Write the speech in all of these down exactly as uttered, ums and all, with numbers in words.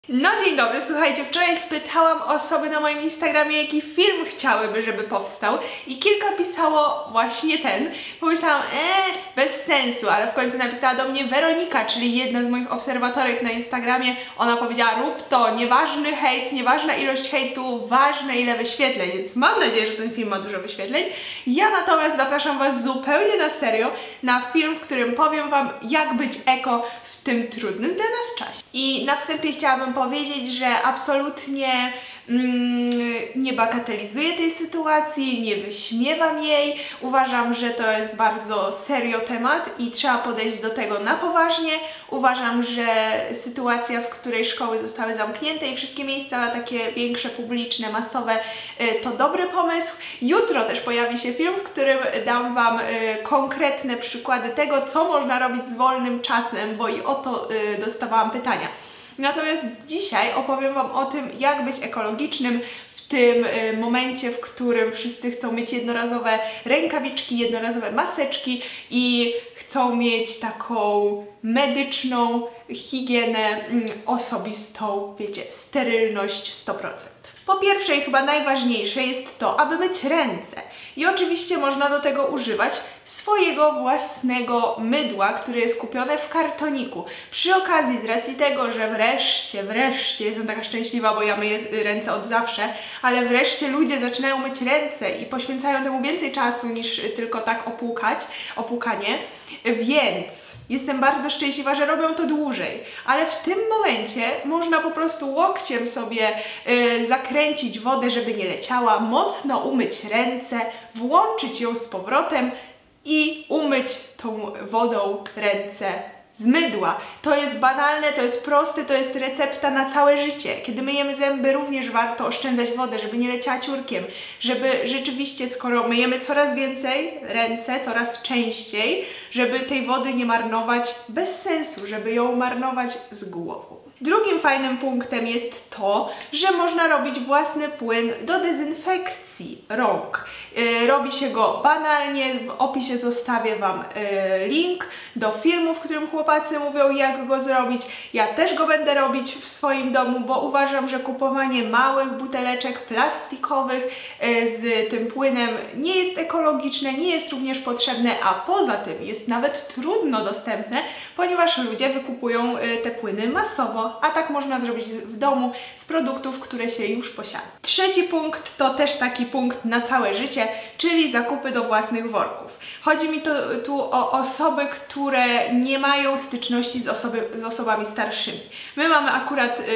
No dzień dobry, słuchajcie, wczoraj spytałam osoby na moim Instagramie, jaki film chciałyby, żeby powstał i kilka pisało właśnie ten. Pomyślałam, eee, bez sensu, ale w końcu napisała do mnie Weronika, czyli jedna z moich obserwatorek na Instagramie. Ona powiedziała, rób to, nieważny hejt, nieważna ilość hejtu, ważne ile wyświetleń, więc mam nadzieję, że ten film ma dużo wyświetleń. Ja natomiast zapraszam Was zupełnie na serio na film, w którym powiem Wam, jak być eko w tym trudnym dla nas czasie. I na wstępie chciałabym powiedzieć, że absolutnie mm, nie bagatelizuję tej sytuacji, nie wyśmiewam jej. Uważam, że to jest bardzo serio temat i trzeba podejść do tego na poważnie. Uważam, że sytuacja, w której szkoły zostały zamknięte i wszystkie miejsca takie większe, publiczne, masowe, to dobry pomysł. Jutro też pojawi się film, w którym dam Wam konkretne przykłady tego, co można robić z wolnym czasem, bo i o to dostawałam pytania. Natomiast dzisiaj opowiem Wam o tym, jak być ekologicznym w tym momencie, w którym wszyscy chcą mieć jednorazowe rękawiczki, jednorazowe maseczki i chcą mieć taką medyczną higienę osobistą, wiecie, sterylność sto procent. Po pierwsze i chyba najważniejsze jest to, aby myć ręce. I oczywiście można do tego używać swojego własnego mydła, które jest kupione w kartoniku. Przy okazji, z racji tego, że wreszcie, wreszcie, jestem taka szczęśliwa, bo ja myję ręce od zawsze, ale wreszcie ludzie zaczynają myć ręce i poświęcają temu więcej czasu niż tylko tak opłukać, opłukanie, więc jestem bardzo szczęśliwa, że robią to dłużej, ale w tym momencie można po prostu łokciem sobie yy, zakręcić wodę, żeby nie leciała, mocno umyć ręce, włączyć ją z powrotem i umyć tą wodą ręce z mydła. To jest banalne, to jest proste, to jest recepta na całe życie. Kiedy myjemy zęby, również warto oszczędzać wodę, żeby nie leciała ciurkiem, żeby rzeczywiście, skoro myjemy coraz więcej ręce, coraz częściej, żeby tej wody nie marnować bez sensu, żeby ją marnować z głową. Drugim fajnym punktem jest to, że można robić własny płyn do dezynfekcji rąk. Yy, robi się go banalnie, w opisie zostawię Wam yy, link do filmu, w którym chłopacy mówią, jak go zrobić. Ja też go będę robić w swoim domu, bo uważam, że kupowanie małych buteleczek plastikowych yy, z tym płynem nie jest ekologiczne, nie jest również potrzebne, a poza tym jest nawet trudno dostępne, ponieważ ludzie wykupują yy, te płyny masowo. A tak można zrobić w domu z produktów, które się już posiada. Trzeci punkt to też taki punkt na całe życie, czyli zakupy do własnych worków. Chodzi mi to, tu o osoby, które nie mają styczności z, osoby, z osobami starszymi. My mamy akurat yy,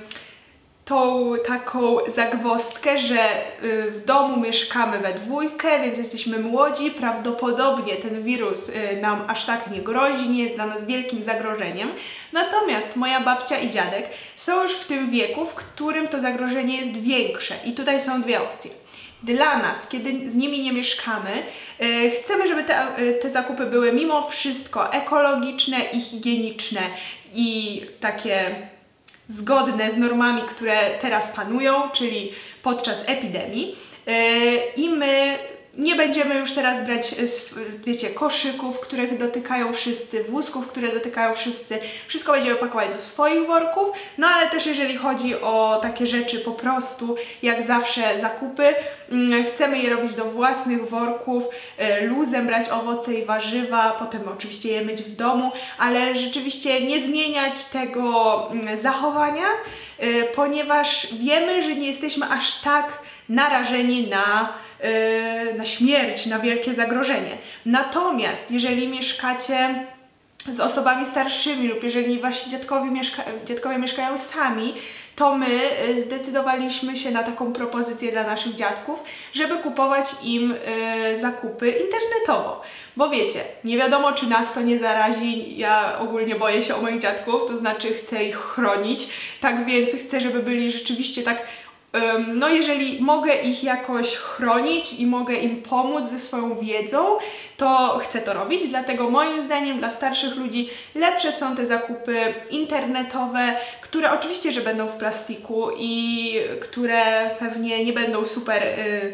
tą taką zagwozdkę, że y, w domu mieszkamy we dwójkę, więc jesteśmy młodzi, prawdopodobnie ten wirus y, nam aż tak nie grozi, nie jest dla nas wielkim zagrożeniem. Natomiast moja babcia i dziadek są już w tym wieku, w którym to zagrożenie jest większe i tutaj są dwie opcje. Dla nas, kiedy z nimi nie mieszkamy, yy, chcemy, żeby te, yy, te zakupy były mimo wszystko ekologiczne i higieniczne i takie zgodne z normami, które teraz panują, czyli podczas epidemii. Yy, I my nie będziemy już teraz brać, wiecie, koszyków, których dotykają wszyscy, wózków, które dotykają wszyscy. Wszystko będziemy pakować do swoich worków, no ale też jeżeli chodzi o takie rzeczy po prostu, jak zawsze zakupy, chcemy je robić do własnych worków, luzem brać owoce i warzywa, potem oczywiście je myć w domu, ale rzeczywiście nie zmieniać tego zachowania, ponieważ wiemy, że nie jesteśmy aż tak narażeni na, yy, na śmierć, na wielkie zagrożenie. Natomiast jeżeli mieszkacie z osobami starszymi lub jeżeli wasi dziadkowie, mieszka dziadkowie mieszkają sami, to my zdecydowaliśmy się na taką propozycję dla naszych dziadków, żeby kupować im yy, zakupy internetowo. Bo wiecie, nie wiadomo, czy nas to nie zarazi, ja ogólnie boję się o moich dziadków, to znaczy chcę ich chronić, tak więc chcę, żeby byli rzeczywiście tak. No jeżeli mogę ich jakoś chronić i mogę im pomóc ze swoją wiedzą, to chcę to robić, dlatego moim zdaniem dla starszych ludzi lepsze są te zakupy internetowe, które oczywiście, że będą w plastiku i które pewnie nie będą super yy,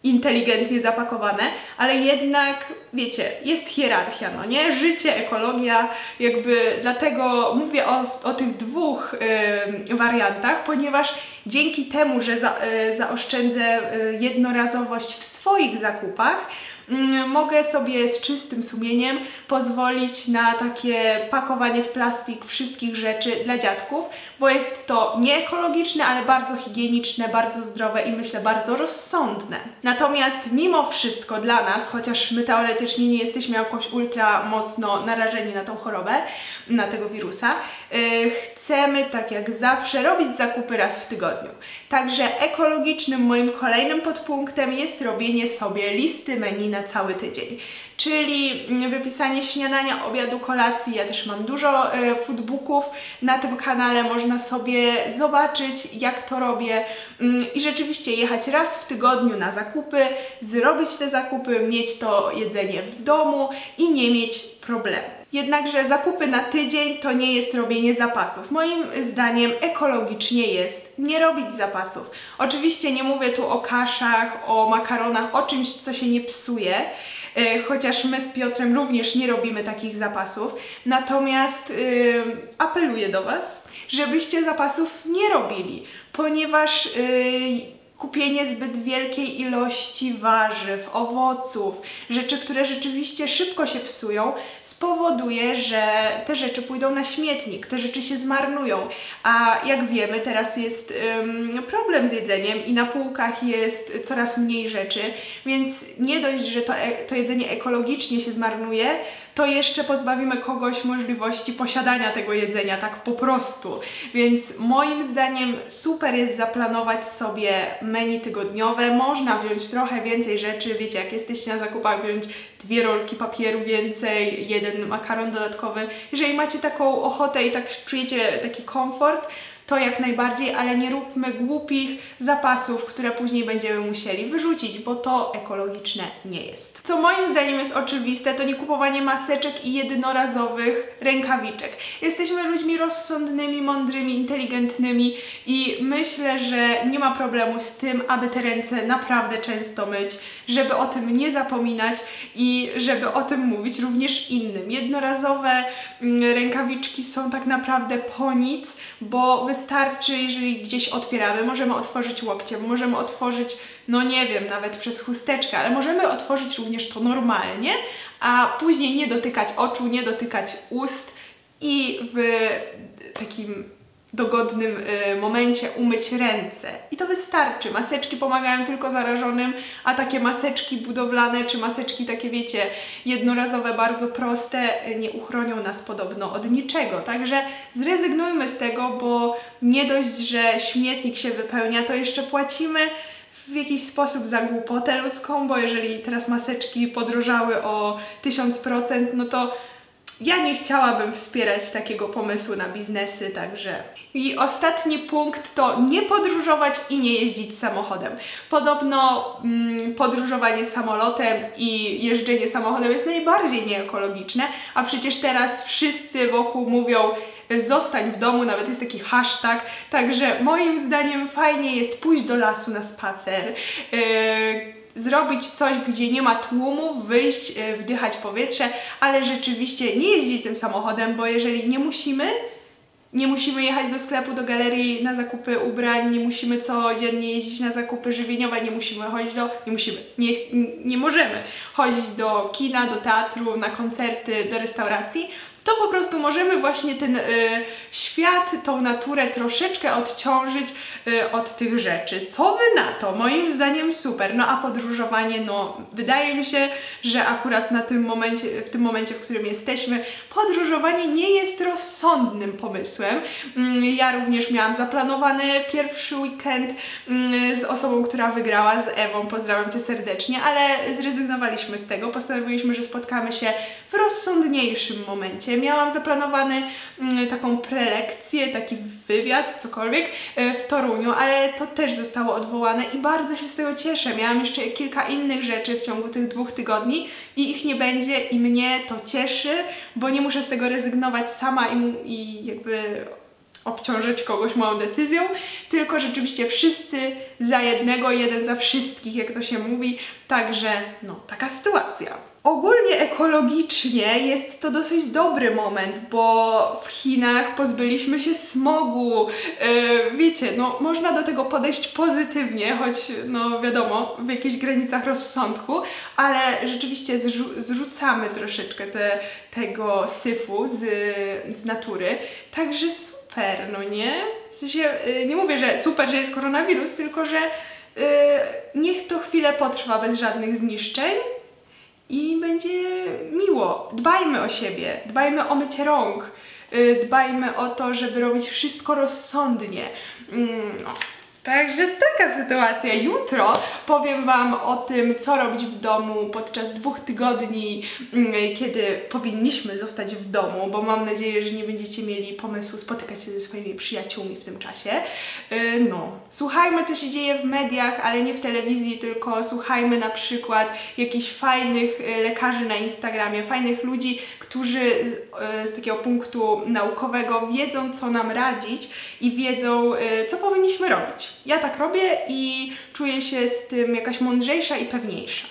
inteligentnie zapakowane, ale jednak, wiecie, jest hierarchia, no nie? Życie, ekologia, jakby dlatego mówię o, o tych dwóch y, wariantach, ponieważ dzięki temu, że za, y, zaoszczędzę y, jednorazowość w swoich zakupach, mogę sobie z czystym sumieniem pozwolić na takie pakowanie w plastik wszystkich rzeczy dla dziadków, bo jest to nieekologiczne, ale bardzo higieniczne, bardzo zdrowe i myślę bardzo rozsądne. Natomiast mimo wszystko dla nas, chociaż my teoretycznie nie jesteśmy jakoś ultra mocno narażeni na tą chorobę, na tego wirusa, yy, chcemy tak jak zawsze robić zakupy raz w tygodniu. Także ekologicznym moim kolejnym podpunktem jest robienie sobie listy menu na cały tydzień. Czyli wypisanie śniadania, obiadu, kolacji. Ja też mam dużo e, foodbooków na tym kanale, można sobie zobaczyć, jak to robię mm, i rzeczywiście jechać raz w tygodniu na zakupy, zrobić te zakupy, mieć to jedzenie w domu i nie mieć problemu. Jednakże zakupy na tydzień to nie jest robienie zapasów. Moim zdaniem ekologicznie jest nie robić zapasów. Oczywiście nie mówię tu o kaszach, o makaronach, o czymś, co się nie psuje, yy, chociaż my z Piotrem również nie robimy takich zapasów. Natomiast yy, apeluję do Was, żebyście zapasów nie robili, ponieważ yy, kupienie zbyt wielkiej ilości warzyw, owoców, rzeczy, które rzeczywiście szybko się psują, spowoduje, że te rzeczy pójdą na śmietnik, te rzeczy się zmarnują. A jak wiemy, teraz jest ym, problem z jedzeniem i na półkach jest coraz mniej rzeczy, więc nie dość, że to, e to jedzenie ekologicznie się zmarnuje, to jeszcze pozbawimy kogoś możliwości posiadania tego jedzenia, tak po prostu. Więc moim zdaniem super jest zaplanować sobie menu tygodniowe. Można wziąć trochę więcej rzeczy, wiecie, jak jesteście na zakupach, wziąć dwie rolki papieru więcej, jeden makaron dodatkowy. Jeżeli macie taką ochotę i tak czujecie taki komfort, to jak najbardziej, ale nie róbmy głupich zapasów, które później będziemy musieli wyrzucić, bo to ekologiczne nie jest. Co moim zdaniem jest oczywiste, to nie kupowanie maseczek i jednorazowych rękawiczek. Jesteśmy ludźmi rozsądnymi, mądrymi, inteligentnymi i myślę, że nie ma problemu z tym, aby te ręce naprawdę często myć, żeby o tym nie zapominać i żeby o tym mówić również innym. Jednorazowe rękawiczki są tak naprawdę po nic, bo wystarczy, jeżeli gdzieś otwieramy, możemy otworzyć łokciem, możemy otworzyć, no nie wiem, nawet przez chusteczkę, ale możemy otworzyć również to normalnie, a później nie dotykać oczu, nie dotykać ust i w takim dogodnym y, momencie umyć ręce. I to wystarczy. Maseczki pomagają tylko zarażonym, a takie maseczki budowlane, czy maseczki takie, wiecie, jednorazowe, bardzo proste, y, nie uchronią nas podobno od niczego. Także zrezygnujmy z tego, bo nie dość, że śmietnik się wypełnia, to jeszcze płacimy w jakiś sposób za głupotę ludzką, bo jeżeli teraz maseczki podrożały o tysiąc procent, no to ja nie chciałabym wspierać takiego pomysłu na biznesy, także... I ostatni punkt to nie podróżować i nie jeździć samochodem. Podobno mm, podróżowanie samolotem i jeżdżenie samochodem jest najbardziej nieekologiczne, a przecież teraz wszyscy wokół mówią: zostań w domu, nawet jest taki hashtag, także moim zdaniem fajnie jest pójść do lasu na spacer, yy, zrobić coś, gdzie nie ma tłumu, wyjść, yy, wdychać powietrze, ale rzeczywiście nie jeździć tym samochodem, bo jeżeli nie musimy, nie musimy jechać do sklepu, do galerii na zakupy ubrań, nie musimy codziennie jeździć na zakupy żywieniowe, nie musimy chodzić do... nie musimy, nie, nie możemy chodzić do kina, do teatru, na koncerty, do restauracji, to po prostu możemy właśnie ten y, świat, tą naturę troszeczkę odciążyć y, od tych rzeczy. Co wy na to? Moim zdaniem super. No a podróżowanie, no wydaje mi się, że akurat na tym momencie, w tym momencie, w którym jesteśmy, podróżowanie nie jest rozsądnym pomysłem. Mm, ja również miałam zaplanowany pierwszy weekend mm, z osobą, która wygrała, z Ewą, pozdrawiam Cię serdecznie, ale zrezygnowaliśmy z tego, postanowiliśmy, że spotkamy się w rozsądniejszym momencie. Miałam zaplanowany mm, taką prelekcję, taki wywiad, cokolwiek e, w Toruniu, ale to też zostało odwołane i bardzo się z tego cieszę. Miałam jeszcze kilka innych rzeczy w ciągu tych dwóch tygodni i ich nie będzie i mnie to cieszy, bo nie muszę z tego rezygnować sama i, i jakby obciążać kogoś małą decyzją, tylko rzeczywiście wszyscy za jednego, jeden za wszystkich, jak to się mówi, także no, taka sytuacja. Ogólnie ekologicznie jest to dosyć dobry moment, bo w Chinach pozbyliśmy się smogu. Yy, wiecie, no można do tego podejść pozytywnie, choć no wiadomo, w jakichś granicach rozsądku, ale rzeczywiście zrzu zrzucamy troszeczkę te, tego syfu z, z natury, także super, no nie? W sensie, yy, nie mówię, że super, że jest koronawirus, tylko że yy, niech to chwilę potrwa bez żadnych zniszczeń. I będzie miło. Dbajmy o siebie, dbajmy o mycie rąk, yy, dbajmy o to, żeby robić wszystko rozsądnie. Mm, no. Także taka sytuacja. Jutro powiem Wam o tym, co robić w domu podczas dwóch tygodni, kiedy powinniśmy zostać w domu, bo mam nadzieję, że nie będziecie mieli pomysłu spotykać się ze swoimi przyjaciółmi w tym czasie. No, słuchajmy, co się dzieje w mediach, ale nie w telewizji, tylko słuchajmy na przykład jakichś fajnych lekarzy na Instagramie, fajnych ludzi, którzy z, z takiego punktu naukowego wiedzą, co nam radzić i wiedzą, co powinniśmy robić. Ja tak robię i czuję się z tym jakaś mądrzejsza i pewniejsza.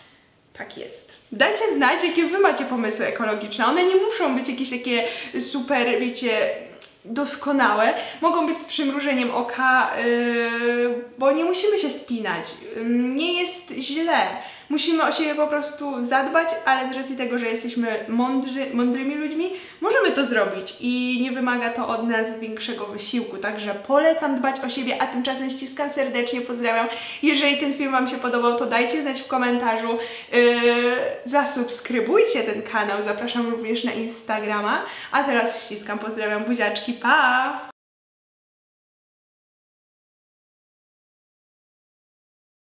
Tak jest. Dajcie znać, jakie Wy macie pomysły ekologiczne. One nie muszą być jakieś takie super, wiecie, doskonałe. Mogą być z przymrużeniem oka, yy, bo nie musimy się spinać. Yy, nie jest źle. Musimy o siebie po prostu zadbać, ale z racji tego, że jesteśmy mądrzy, mądrymi ludźmi, możemy to zrobić i nie wymaga to od nas większego wysiłku. Także polecam dbać o siebie, a tymczasem ściskam serdecznie, pozdrawiam. Jeżeli ten film Wam się podobał, to dajcie znać w komentarzu. Yy, zasubskrybujcie ten kanał, zapraszam również na Instagrama. A teraz ściskam, pozdrawiam, buziaczki, pa!